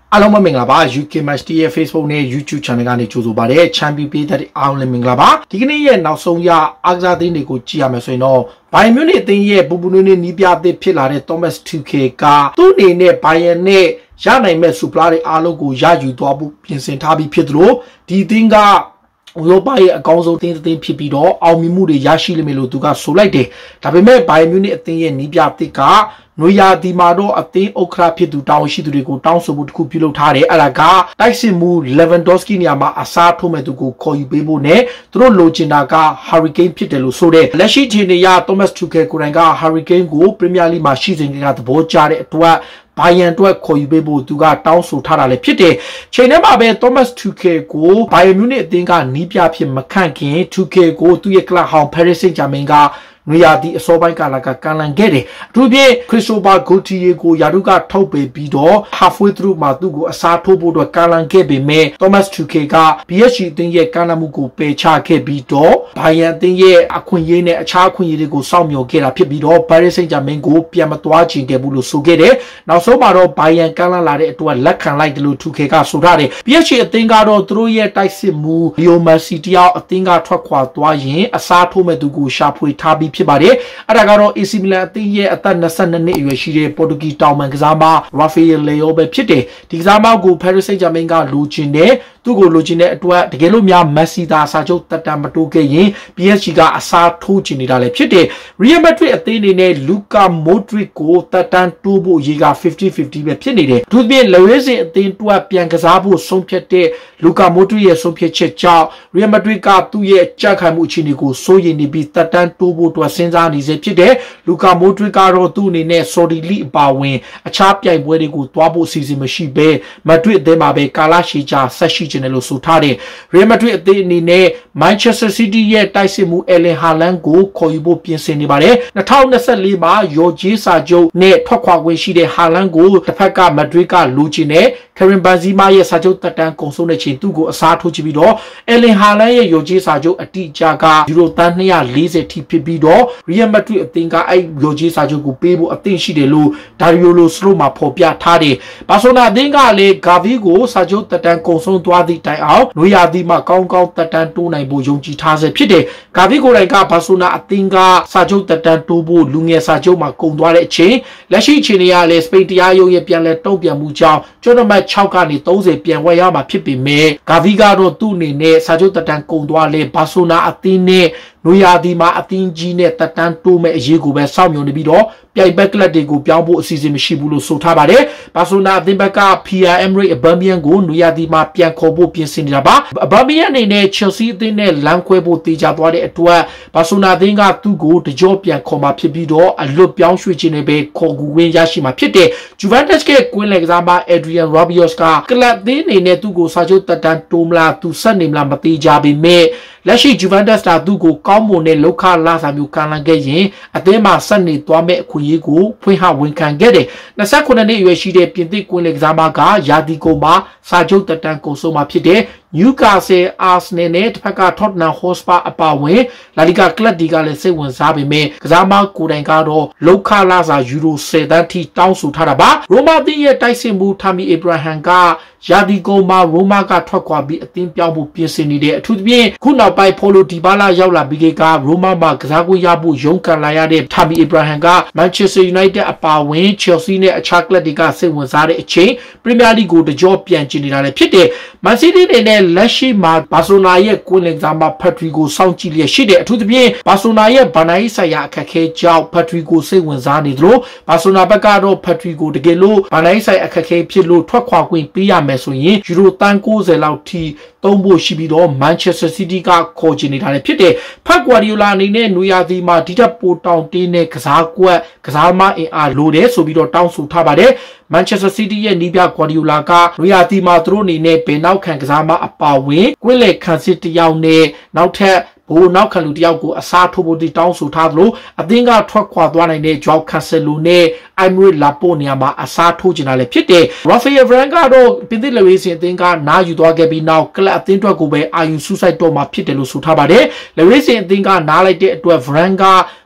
အားလုံးမင်္ဂလာပါ UK Match ရဲ့ Facebook နဲ့ YouTube Channel ကနေကြိုဆိုပါရစေ Champion ပေးတဲ့အားလုံးမင်္ဂလာပါဒီကနေ့ရဲ့နောက်ဆုံးရအားကစားသင်းတွေကိုကြည့်ရမယ်ဆိုရင်တော့ Bayern Munich အသင်းရဲ့ပူပူနွေးနွေးနီးပြအသစ်ဖြစ်လာတဲ့ Thomas Tuchel ကသူ့အနေနဲ့ Bayern နဲ့ရနိုင်မဲ့ Super တွေအားလုံးကိုရယူသွားဖို့ပြင်ဆင်ထားပြီးဖြစ်သလိုဒီအသင်းကဥရောပရဲ့အကောင်းဆုံးအသင်းဖြစ်ပြီးတော့အောင်မြင်မှုတွေရရှိလိမ့်မယ်လို့သူကဆိုလိုက်တယ်ဒါပေမဲ့ Bayern Munich အသင်းရဲ့နီးပြအသစ်ကနွေရာသီမှာတော့အသင်းဥက္ကဋ္ဌဖြစ်သူတာဝန်ရှိသူတွေကိုတောင်းဆိုမှုတစ်ခုပြုလုပ်ထားတယ်အဲ့ဒါကတိုက်စစ်မှု Lewandowski နေရာမှာအစားထိုးမဲ့သူကိုခေါ်ယူပေးဖို့နဲ့သူတို့လိုချင်တာက Hurricane ဖြစ်တယ်လို့ဆိုတဲ့လက်ရှိချိန်ရ Thomas Tuchel ကိုယ်တိုင်က Hurricane ကို Premier League မှာရှိစဉ်ကသဘောကျတဲ့အတွက်Bayern အတွက်ခေါ်ယူပေးဖို့သူကတောင်းဆိုထားတာလည်းဖြစ်တယ်ချိန်ထဲမှာပဲ Thomas Tuchel ကို Bayern Munich အသင်းကနီးပြဖြစ်မခန့်ခင် Tuchel ကိုသူ့ရဲ့ကလပ်ဟောင်း Paris Saint-Germain ကနွေရာသီအစောပိုင်းကာလကကန်လန်ခဲ့တယ်အထူးဖြင့် Christopher Gaultier ကိုယာရုကထုတ်ပေးပြီးတော့ halfway through မှာသူ့ကိုအစားထိုးဖို့အတွက်ကန်လန်ခဲ့ပေမဲ့ Thomas Tuchel က PSG အသင်းရဲ့ကန်လန်မှုကိုပယ်ချခဲ့ပြီးတော့ Bayern အသင်းရဲ့အခွင့်အရေးနဲ့အခြားအခွင့်အရေးတွေကိုစောင့်မျှော်ခဲ့တာဖြစ်ပြီးတော့ Paris Saint-Germain ကိုပြန်မသွားချင်ခဲ့ဘူးလို့ဆိုခဲ့တယ်နောက်ဆုံးမှာတော့ Bayern ကန်လန်လာတဲ့အတွက်လက်ခံလိုက်တယ်လို့ Tuchel ကဆိုထားတယ် PSG အသင်းကတော့သူတို့ရဲ့တိုက်စစ်မှု Leo Messi တယောက်အသင်းကထွက်ခွာသွားရင်အစားထိုးမဲ့သူကိုရှာဖွေထားပြီးဖြစ်ပါတယ်အဲ့ဒါကတော့ AC Milan အသင်းရဲ့အသက်22နှစ်အရွယ်ရှိတဲ့ပေါ်တူဂီတောင်ပံကစားမ Rafael Leao ပဲဖြစ်တယ်ဒီကစားမကို Paris Saint-Germain ကလိုချင်တယ်သူ့ကိုလိုချင်တဲ့အတွက်တကယ်လို့များ Messi သာစာချုပ်တက်တမတိုးခဲ့ရင် PSG ကအစားထိုးချင်နေတာလည်းဖြစ်တယ် Real Madrid အသင်းအနေနဲ့ Luka Modric ကိုတက်တန်းတိုးဖို့ရေးက 50-50 ပဲဖြစ်နေတယ်သူပြင်လက်ဝဲစဉ်အသင်းတွက်ပြန်ကစားဖို့ဆုံးဖြတ်တဲ့ Luka Modric ရဲ့ဆုံးဖြတ်ချက်ကြောင့် Real Madrid ကသူ့ရဲ့ကြက်ခိုင်မှုအခြေအနေကိုစိုးရိမ်နေပြီးတက်တန်းတိုးဖို့အတွက်စဉ်းစားနေစေဖြစ်တယ် Luka Modric ကတော့သူ့အနေနဲ့ Saudi League အပါဝင်အခြားပြိုင်ပွဲတွေကိုသွားဖို့အစီအစဉ်မရှိဘဲ Madrid အသင်းမှာပဲကာလရှည်ကြာဆက်ရှိနေတယ်လို့ဆိုထားတယ် Real Madrid အသင်းအနေနဲ့ Manchester City ရဲ့တိုက်စစ်မှု Erling Haaland ကိုခေါ်ယူဖို့ပြင်ဆင်နေပါတယ်2024မှာရော်ဂျီစာချုပ်နဲ့ထွက်ခွာခွင့်ရှိတဲ့ Haaland ကိုတစ်ဖက်က Madrid ကလိုချင်တဲ့ Karim Benzema ရဲ့စာချုပ်တက်တန်းကုန်ဆုံးတဲ့ချိန်သူ့ကိုအစားထိုးချပြီးတော့ Erling Haaland ရဲ့ရော်ဂျီစာချုပ်အတိအကျကယူရိုသန်း240ထိဖြစ်ပြီးတော့ Real Madrid အသင်းကအဲ့ရော်ဂျီစာချုပ်ကိုပေးဖို့အသင့်ရှိတယ်လို့ Dario Slo မှာဖော်ပြထားတယ်ဘာဆိုနာအသင်းကလည်း Gavi ကိုစာချုပ်တက်တန်းကုန်ဆုံးသွားသည့်တိုင်အောင်နွေရာသီမှာကောင်းကောင်းတက်တန်းတိုးနိုင်ဖို့ယုံကြည်ထားစေဖြစ်တယ်။ Gavi ကိုယ်တိုင်ကဘာဆိုနာအသင်းကစာချုပ်တက်တန်းတိုးဖို့လူငယ်စာချုပ်မှာကုန်သွားတဲ့အချိန်လက်ရှိအခြေအနေကလည်းစပိန်တရားရုံးရဲ့ပြန်လည်တုံ့ပြန်မှုကြောင့်ကျွန်းနံပါတ်6ကနေ30ပြန်ဝယ်ရမှာဖြစ်ပေမဲ့ Gavi ကတော့သူ့အနေနဲ့စာချုပ်တက်တန်းကုန်သွားလဲဘာဆိုနာအသင်းနဲ့နွေရာသီမှာအသင်းကြီးနဲ့တက်တန်းတိုးမဲ့အရေးကိုပဲစောင့်မျှော်နေပြီးတော့ပြိုင်ဘက်ကလပ်တွေကိုပြောင်းဖို့အစီအစဉ်မရှိဘူးလို့ဆိုထားပါတယ်။ဘာဆိုနာအသင်းဘက်က Pierre Emerick Aubameyang ကိုနွေရာသီမှာပြန်ခေါ်ဖို့ပြင်ဆင်နေတာပါ။ Aubameyang အနေနဲ့ Chelsea အသင်းနဲ့လမ်းခွဲဖို့တေချာသွားတဲ့အတွက်ဘာဆိုနာအသင်းကသူ့ကိုတကြောပြန်ခေါ်မှာဖြစ်ပြီးတော့အလွတ်ပြောင်းရွှေ့ခြင်းနဲ့ပဲခေါ်ကူဝင်ရရှိမှာဖြစ်တယ်။ Juventus ကကွင်းလယ်ကစားမ Adrian Rabiot ကကလပ်အသင်းအနေနဲ့သူ့ကိုစာချုပ်တက်တန်းတိုးမလားသူဆက်နေမလားမသိကြပေမဲ့လက်ရှိ Juventus ကသူ့ကိုကောင်းမွန်တဲ့လောက်ခလာစာမျိုးကန်လန်ခဲ့ရင်အသင်းမှာဆက်နေသွားမဲ့အခွင့်အရေးကိုဖွင့်ဟဝန်ခံခဲ့တယ်29နှစ်အရွယ်ရှိတဲ့ပြင်သစ်ကွင်းလယ်ကစားမကယာဒီကိုမှာစာချုပ်တက်တန်းကုန်ဆုံးမှာဖြစ်တဲ့ Newcastle Arsenal နဲ့တစ်ဖက်က Tottenham Hotspur အပါဝင် La Liga ကလပ်တွေကလည်းစိတ်ဝင်စားပေမဲ့ကစားမကိုယ်တိုင်ကတော့လောက်ခလာစာယူရို10သန်းထိတောင်းဆိုထားတာပါရိုမာတင်းရဲ့တိုက်စစ်မှု Tammy Abraham ကယာဒီကိုမှာရိုမာကထွက်ခွာပြီးအသင်းပြောင်းဖို့ပြင်ဆင်နေတဲ့အထူးသဖြင့်ခုနောက်ပိုင်းဖိုလိုဒီဘာလာရောက်လာပြီးကရိုမာမှာကစားကွင်းရဖို့ရုန်းကန်လာရတဲ့ Tammy Abraham က Manchester United အပါဝင် Chelsea နဲ့အခြားကလပ်တွေကစိတ်ဝင်စားတဲ့အချိန် Premier League ကိုတကြောပြန်ကျင်နေတာလည်းဖြစ်တယ် Man City နဲ့လက်ရှိမှာဘာဆိုနာရဲ့ကွင်းလယ်ကစားမ Patrick ကိုစောင့်ကြည့်လျက်ရှိတဲ့အထူးသဖြင့်ဘာဆိုနာရဲ့ဗန်နိုင်ဆိုင်ရာအခက်အခဲကြောင့် Patrick ကိုစိတ်ဝင်စားနေသလိုဘာဆိုနာဘက်ကတော့ Patrick ကိုတကယ်လို့ဗန်နိုင်ဆိုင်အခက်အခဲဖြစ်လို့ထွက်ခွာခွင့်ပေးရမယ်ဆိုရင်ယူရိုသန်း90လောက်ထိသုံးဖို့ရှိပြီးတော့ Manchester City ကခေါ်ချင်နေတာလည်းဖြစ်တယ်ဖက်ဂွာဒီယိုလာအနေနဲ့နွေရာသီမှာဒီတက်ပိုတောင်တင်းတဲ့ကစားကွက်ကစားမအင်အားလိုတယ်ဆိုပြီးတော့တောင်းဆိုထားပါတယ်Manchester City ရဲ့နီးပြ Guardiola ကနွေရာသီမှာသူတို့အနေနဲ့ဘယ်နောက်ခံကစားမအပါဝင်ကွင်းလယ်ခံစစ်တယောက်နဲ့နောက်ထပ်ဘိုးနောက်ခံလူတယောက်ကိုအစားထိုးဖို့တောင်းဆိုထားသလိုအသင်းကထွက်ခွာသွားနိုင်တဲ့ Joao Cancelo နဲ့ Aymeric Laporte နေရာမှာအစားထိုးချင်တာလည်းဖြစ်တယ် Rafael Varane ကတော့ပြင်သစ်လက်ဝဲစဉ်အသင်းကနားယူသွားခဲ့ပြီးနောက်ကလပ်အသင်းအတွက်ကိုပဲအာယူဆူဆိုင်တော့မှာဖြစ်တယ်လို့ဆိုထားပါတယ်လက်ဝဲစဉ်အသင်းကနားလိုက်တဲ့အတွက် Varane က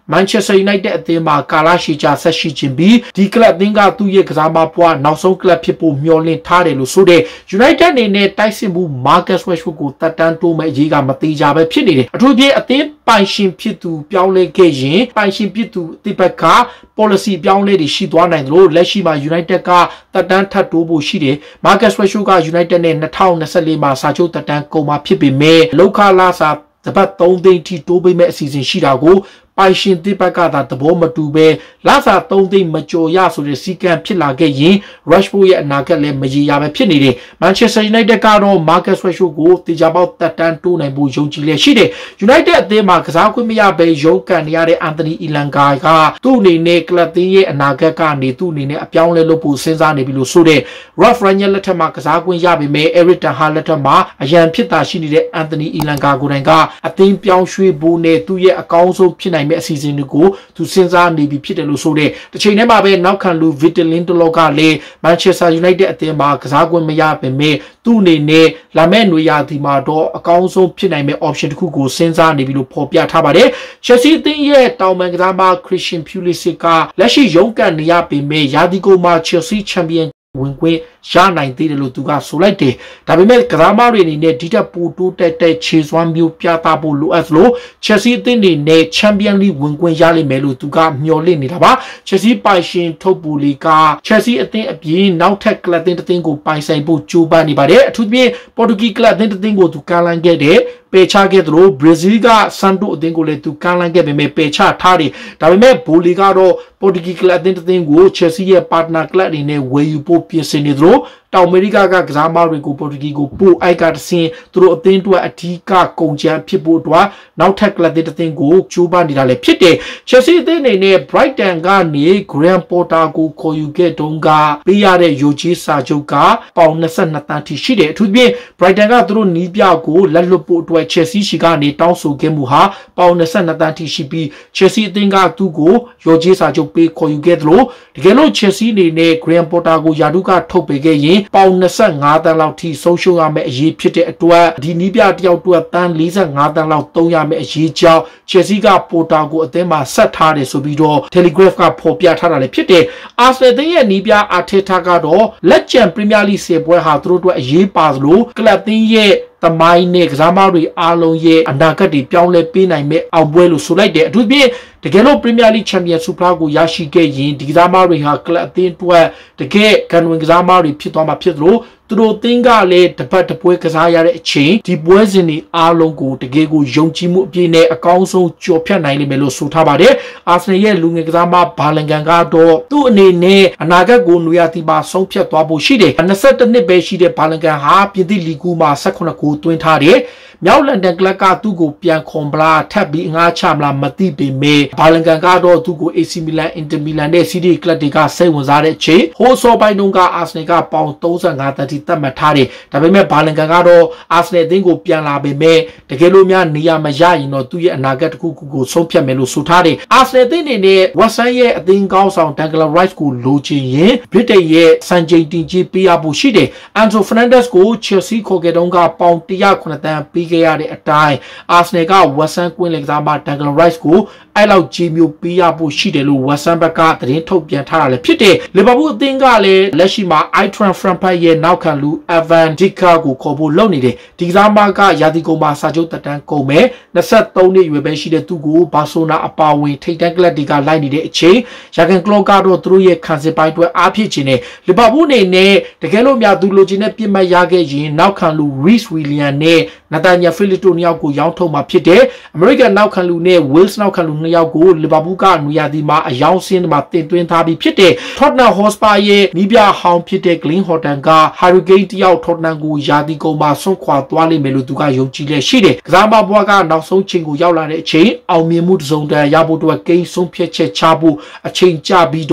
Manchester United အသင်းမှာကာလာရှီချာဆက်ရှိခြင်းပြီးဒီကလပ်အသင်းကသူ့ရဲ့ကစားမပွားနောက်ဆုံးကလပ်ဖြစ်ဖို့မျှော်လင့်ထားတယ်လို့ဆိုတဲ့ United အနေနဲ့တိုက်စစ်မှု Marcus Rashford ကိုတက်တန်းတိုးမဲ့အရေးကမသေးကြပဲဖြစ်နေတယ်အထူးဖြင့်အသင်းပိုင်ရှင်ဖြစ်သူပြောင်းလဲခဲ့ရင်ပိုင်ရှင်ဖြစ်သူအသင်းဘက်က policy ပြောင်းလဲတွေရှိသွားနိုင်တယ်လို့လက်ရှိမှာ United ကတက်တန်းထပ်တိုးဖို့ရှိတယ် Marcus Rashford က United နဲ့2024မှာစာချုပ်တက်တန်းကုန်မှာဖြစ်ပေမဲ့လောက်ခလာစာတပတ်3သိန်းထိတိုးပေးမဲ့အစီအစဉ်ရှိတာကိုပိုင်ရှင်တစ်ဘက်ကသာသဘောမတူပဲလာစာ3သိန်းမကျော်ရဆိုတဲ့စီကံဖြစ်လာခဲ့ရင် Rashford ရဲ့အနာဂတ်လည်းမရေရာပဲဖြစ်နေတယ် Manchester United ကတော့ Marcus Rashford ကိုတေချာပေါက်တက်တန်းတိုးနိုင်ဖို့ယုံကြည်လျက်ရှိတယ် United အသင်းမှာကစားခွင့်မရဘဲရုန်းကန်နေရတဲ့ Anthony Elanga ကသူ့အနေနဲ့ကလပ်သင်းရဲ့အနာဂတ်ကနေသူ့အနေနဲ့အပြောင်းလဲလုပ်ဖို့စဉ်းစားနေပြီလို့ဆိုတဲ့ Ralph Rangnick လက်ထက်မှာကစားခွင့်ရပေမဲ့ Eric Ten Hag လက်ထက်မှာအရန်ဖြစ်တာရှိနေတဲ့ Anthony Elanga ကိုယ်တိုင်ကအသင်းပြောင်းရွှေ့ဖို့နဲ့သူ့ရဲ့အကောင်းဆုံးဖြစ်နိုင်မဲ့အစီအစဉ်တွေကိုသူစဉ်းစားနေပြီဖြစ်တယ်လို့ဆိုတဲ့တစ်ချိန်တည်းမှာပဲနောက်ခံလူ Victor Lindelof ကလည်း Manchester United အသင်းမှာကစားခွင့်မရပေမဲ့သူ့အနေနဲ့လာမယ့်နွေရာသီမှာတော့အကောင်းဆုံးဖြစ်နိုင်မဲ့ option တစ်ခုကိုစဉ်းစားနေပြီလို့ဖော်ပြထားပါတယ် Chelsea အသင်းရဲ့တောင်ပန်ကစားမ Christian Pulisic ကလက်ရှိရုန်းကန်နေရပေမဲ့ရာသီကုန်မှာ Chelsea Champion ဝင်ခွင့်ရနိုင်သေးတယ်လို့သူကဆိုလိုက်တယ်ဒါပေမဲ့ကစားမတွေအနေနဲ့ဒီတက်ပိုတိုးတက်တဲ့ခြေစွမ်းမျိုးပြသဖို့လိုအပ်လို့ Chelsea အသင်းတွေနဲ့ Champion League ဝင်ခွင့်ရလိမ့်မယ်လို့သူကမျှော်လင့်နေတာပါ Chelsea ပိုင်ရှင်ထုတ်ပူလီက Chelsea အသင်းအပြင်နောက်ထပ်ကလပ်အသင်းတစ်သင်းကိုပိုင်ဆိုင်ဖို့ကြိုးပမ်းနေပါတယ်အထူးသဖြင့် Portuguese ကလပ်အသင်းတစ်သင်းကိုသူကမ်းလှမ်းခဲ့တဲ့ပေချခဲ့သလို Brazil က Santos အသင်းကိုလည်းသူကမ်းလှမ်းခဲ့ပေမဲ့ပေချထားတယ်ဒါပေမဲ့ဘိုလီကတော့ Portuguese ကလပ်အသင်းတစ်သင်းကို Chelsea ရဲ့ partner ကလပ်အနေနဲ့ဝယ်ယူဖို့ပြင်ဆင်နေသလိုတောင်အမေရိကကကစားမတွေကို Portuguese ကိုပို့အိုက်ကတဆင်သူတို့အသင်းအတွက်အထီးကကုန်ကျန်းဖြစ်ဖို့အတွက်နောက်ထပ်ကလပ်တစ်သင်းကိုကြိုးပမ်းနေတာလည်းဖြစ်တယ် Chelsea အသင်းအနေနဲ့ Brighton ကနေ Graham Potter ကိုခေါ်ယူခဲ့တုန်းကပေးရတဲ့ယိုချီစာချုပ်ကပေါင်22တန်းထိရှိတယ်အထူးသဖြင့် Brighton ကသူတို့နီးပြကိုလက်လွတ်ဖို့အတွက် Chelsea ရှိကနေတောင်းဆိုခဲ့မှုဟာပေါင်22တန်းထိရှိပြီး Chelsea အသင်းကသူ့ကိုယိုချီစာချုပ်ပေးခေါ်ယူခဲ့သလိုတကယ်လို့ Chelsea အနေနဲ့ Graham Potter ကိုယာဒုကထုတ်ပေးခဲ့ရင်ပေါင်25တန်းလောက်ထိဆုံးရှုံးရမယ့်အရေးဖြစ်တဲ့အတွက်ဒီနီးပြတယောက်အတွက်တန်း45တန်းလောက်သုံးရမယ့်အရေးကြောင့် Chelsea က Potter ကိုအသင်းမှာဆက်ထားတယ်ဆိုပြီးတော့ Telegraph ကဖော်ပြထားတာလည်းဖြစ်တယ် Arsenal အသင်းရဲ့နီးပြ Arteta ကတော့လက်ကျန် Premier League 10ပွဲဟာသူတို့အတွက်အရေးပါသလိုကလပ်အသင်းရဲ့သမိုင်းနဲ့ကစားမတွေအားလုံးရဲ့အနာဂတ်တွေပြောင်းလဲပေးနိုင်မဲ့အောင်ပွဲလို့ဆိုလိုက်တယ်အထူးဖြင့်တကယ်လို့ Premier League Champion Super ကိုရရှိခဲ့ရင်ဒီကစားမတွေဟာကလပ်အသင်းအတွက်တကယ်ကန်ဝင်ကစားမတွေဖြစ်သွားမှာဖြစ်သလိုသူတို့သင်းကလည်းတပတ်တပွဲကစားရတဲ့အချိန်ဒီပွဲစဉ်တွေအားလုံးကိုတကယ်ကိုယုံကြည်မှုအပြည့်နဲ့အကောင်းဆုံးကြော်ဖြတ်နိုင်လိမ့်မယ်လို့ဆိုထားပါတယ်။ Arsenal ရဲ့လူငယ်ကစားမဘာလန်ကန်ကတော့သူ့အနေနဲ့အနာဂတ်ကိုနွေရာသီမှာဆုံးဖြတ်သွားဖို့ရှိတယ်။22နှစ်ပဲရှိတဲ့ဘာလန်ကန်ဟာပြင်သစ်လီဂူမှာ18ဂိုးသွင်းထားတယ်။မြောက်လန်ဒန်ကလပ်ကသူ့ကိုပြန်ခွန်ပလာထပ်ပြီးငားချမလားမသိပေမဲ့ဘာလန်ကန်ကတော့သူ့ကို AC Milan, Inter Milan နဲ့ CD ကလပ်တွေကစိတ်ဝင်စားတဲ့အချိန်ဟိုးစောပိုင်းတုန်းက Arsenal ကပေါင်35တန်းထိသတ်မှတ်ထားတယ်။ဒါပေမဲ့ဘာလန်ကန်ကတော့ Arsenal အသင်းကိုပြန်လာပေမဲ့တကယ်လို့များနေရာမရရင်တော့သူ့ရဲ့အနာဂတ်တစ်ခုခုကိုဆုံးဖြတ်မယ်လို့ဆိုထားတယ်။ Arsenal အသင်းအနေနဲ့ West Ham ရဲ့အသင်းကောင်းဆောင် Declan Rice ကိုလိုချင်ရင် Britain ရဲ့စံချိန်တင်ကြီးပေးရဖို့ရှိတယ်။ Enzo Fernandez ကို Chelsea ခေါ်ခဲ့တုန်းကပေါင်109တန်းပေးခဲ့ရတဲ့အတိုင်း Arsenal က West Ham ကွင်းလက်ကစားမ Declan Rice ကိုအဲ့လောက်ကြီးမျိုးပေးရဖို့ရှိတယ်လို့ West Ham ဘက်ကသတင်းထုတ်ပြန်ထားတာလည်းဖြစ်တယ်။ Liverpool အသင်းကလည်းလက်ရှိမှာ Eintracht Frankfurt ရဲ့နောက်ခံလူ Evan Dijk ကိုခေါ်ဖို့လုပ်နေတယ်။ဒီကစားမကရာသီကုန်မှာစာချုပ်တက်တန်းကုန်မယ်23နှစ်ရွယ်ပဲရှိတဲ့သူကိုဘာဆိုနာအပါဝင်ထိပ်တန်းကလပ်တွေကလိုက်နေတဲ့အချိန်ယာဂန်ကလော့ကတော့သူတို့ရဲ့ခံစစ်ပိုင်းအတွက်အားဖြစ်ခြင်းနဲ့ Liverpool အနေနဲ့တကယ်လို့များသူလိုချင်တဲ့ပြစ်မှတ်ရခဲ့ရင်နောက်ခံလူ Reece Williams နဲ့ Nathaniel Phillips တို့နှစ်ယောက်ကိုရောင်းထုတ်မှာဖြစ်တယ်။ American နောက်ခံလူနဲ့ Wales နောက်ခံလူနှစ်ယောက်ကို Liverpool ကနွေရာသီမှာအယောင်စင်းမှာတင်သွင်းထားပြီးဖြစ်တယ်။ Tottenham Hotspur ရဲ့နီးပြဟောင်းဖြစ်တဲ့ Glenn Hoddle က Harry Kane တယောက် Tottenham ကိုရာသီကုန်မှာဆွန့်ခွာသွားလိမ့်မယ်လို့သူကယုံကြည်လက်ရှိတယ်။ကစားမဘွားကနောက်ဆုံးချိန်ကိုရောက်လာတဲ့အချိန်အောင်မြင်မှုတစုံတရာရဖို့အတွက် Kane ဆုံးဖြတ်ချက်ချဖို့အချိန်ကျပြီးတော့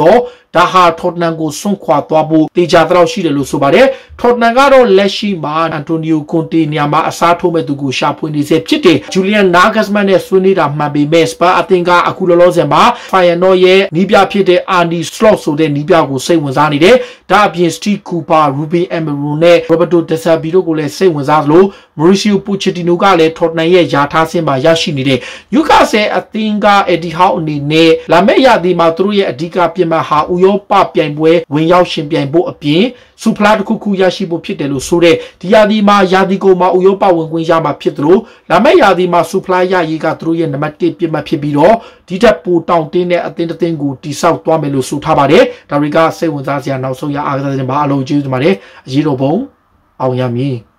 ဒါဟာထော်တနန်ကိုစွန့်ခွာသွားဖို့တေချာတော့ရှိတယ်လို့ဆိုပါတယ်ထော်တနန်ကတော့လက်ရှိမှာအန်တိုနီယိုကွန်တီနေရာမှာအစားထိုးမဲ့သူကိုရှာဖွေနေစေဖြစ်တယ်ဂျူလီယန်နာဂတ်မန်နဲ့ဆွေးနွေးတာမှန်ပေမဲ့စပါအသင်းကအခုလောလောဆယ်မှာဖိုင်ယန်နော်ရဲ့နီးပြဖြစ်တဲ့အာနီစလော့ဆိုတဲ့နီးပြကိုစိတ်ဝင်စားနေတယ်ဒါအပြင်စတီကူပါရူဘီအမ်မရူနဲ့ရိုဘတ်တိုဒက်ဆာဘီတို့ကိုလည်းစိတ်ဝင်စားသလိုမိုရီရှီယိုပူချီတီနိုကလည်းထော်တနန်ရဲ့ယာထားစင်းမှာရရှိနေတဲ့ယူကာဆယ်အသင်းကအဒီဟောက်အနေနဲ့လာမယ့်ရာသီမှာသူတို့ရဲ့အဓိကပြင်မှဟာဥရောပပြိုင်ပွဲဝင်ရောက်ရှင်ပြိုင်ဖို့အပြင်စူဖလာတစ်ခုရရှိဖို့ဖြစ်တယ်လို့ဆိုတဲ့ဒီရာသီမှာရာသီကုန်မှာဥရောပဝင်ခွင့်ရမှာဖြစ်သလိုလာမယ့်ရာသီမှာစူဖလာရရေးကသူတို့ရဲ့နံပါတ်1ပြမှဖြစ်ပြီးတော့ဒီထက်ပိုတောင့်တင်းတဲ့အသင်းတစ်သင်းကိုတိဆောက်သွားမယ်လို့ဆိုထားပါတယ်ဒါတွေကစိတ်ဝင်စားစရာနောက်ဆုံးရအားကစားခြင်းပါအလုံးကျေးဇူးတင်ပါတယ်အရေးတော်ပုံအောင်ရမည်